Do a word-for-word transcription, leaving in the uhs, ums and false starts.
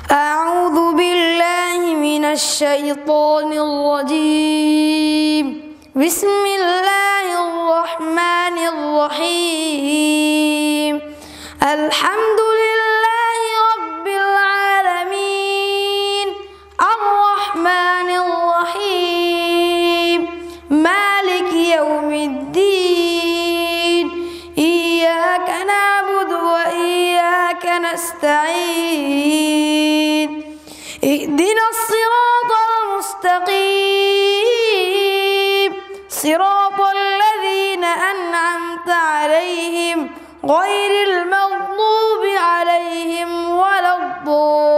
أعوذ بالله من الشيطان الرجيم. بسم الله الرحمن الرحيم. الحمد لله رب العالمين الرحمن الرحيم مالك يوم الدين. إياك نعبد وإياك نستعين. اهدنا الصراط المستقيم صراط الذين أنعمت عليهم غير المغضوب عليهم ولا الضالين.